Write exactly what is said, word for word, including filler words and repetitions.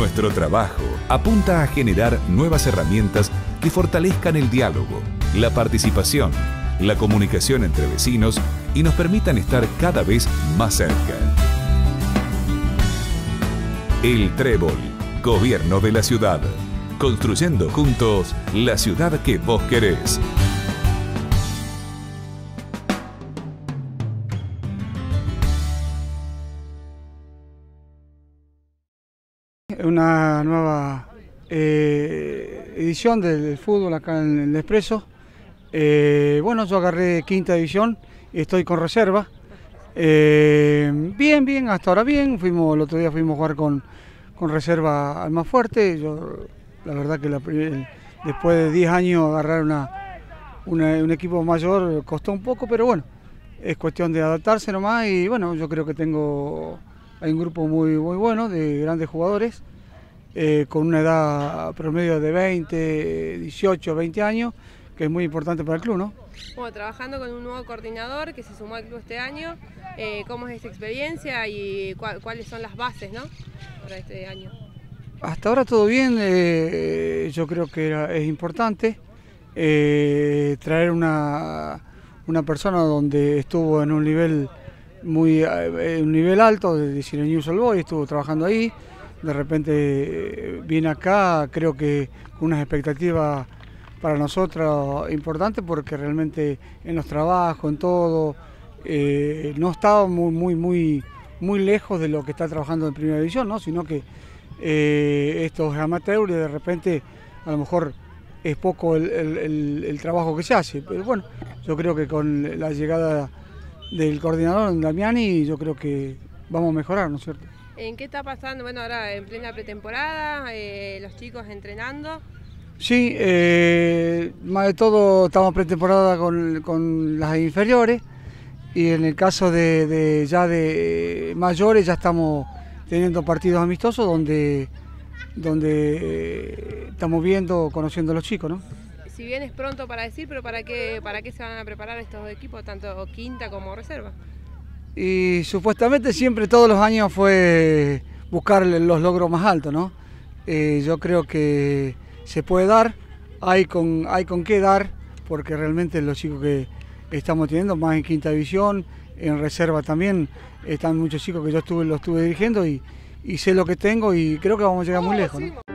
Nuestro trabajo apunta a generar nuevas herramientas que fortalezcan el diálogo, la participación, la comunicación entre vecinos y nos permitan estar cada vez más cerca. El Trébol, Gobierno de la Ciudad. Construyendo juntos la ciudad que vos querés. Una nueva eh, edición del fútbol acá en el Expreso. Eh, bueno, yo agarré quinta división y estoy con reserva. Eh, bien, bien, hasta ahora bien. Fuimos, el otro día fuimos a jugar con, con reserva al más fuerte. Yo, la verdad que la, después de diez años agarrar una, una, un equipo mayor costó un poco, pero bueno, es cuestión de adaptarse nomás. Y bueno, yo creo que tengo, hay un grupo muy, muy bueno de grandes jugadores. Eh, con una edad promedio de veinte, dieciocho, veinte años, que es muy importante para el club, ¿no? Bueno, trabajando con un nuevo coordinador que se sumó al club este año, eh, ¿cómo es esta experiencia y cu cuáles son las bases, ¿no?, para este año? Hasta ahora todo bien, eh, yo creo que era, es importante eh, traer una, una persona donde estuvo en un nivel muy eh, un nivel alto, de Cine News Old Boys, estuvo trabajando ahí. De repente viene acá, creo que con unas expectativas para nosotros importantes, porque realmente en los trabajos, en todo, eh, no estaba muy, muy, muy, muy lejos de lo que está trabajando en Primera División, ¿no? Sino que eh, esto es amateur y de repente a lo mejor es poco el, el, el trabajo que se hace. Pero bueno, yo creo que con la llegada del coordinador Damiani, yo creo que vamos a mejorar, ¿no es cierto? ¿En qué está pasando? Bueno, ahora en plena pretemporada, eh, los chicos entrenando. Sí, eh, más de todo estamos pretemporada con, con las inferiores, y en el caso de, de ya de mayores ya estamos teniendo partidos amistosos donde, donde eh, estamos viendo, conociendo a los chicos, ¿no? Si bien es pronto para decir, pero ¿para qué, para qué se van a preparar estos equipos, tanto quinta como reserva? Y supuestamente siempre todos los años fue buscar los logros más altos, ¿no? Eh, yo creo que se puede dar, hay con, hay con qué dar, porque realmente los chicos que estamos teniendo, más en quinta división, en reserva también, están muchos chicos que yo estuve, los estuve dirigiendo y, y sé lo que tengo y creo que vamos a llegar muy lejos, ¿no?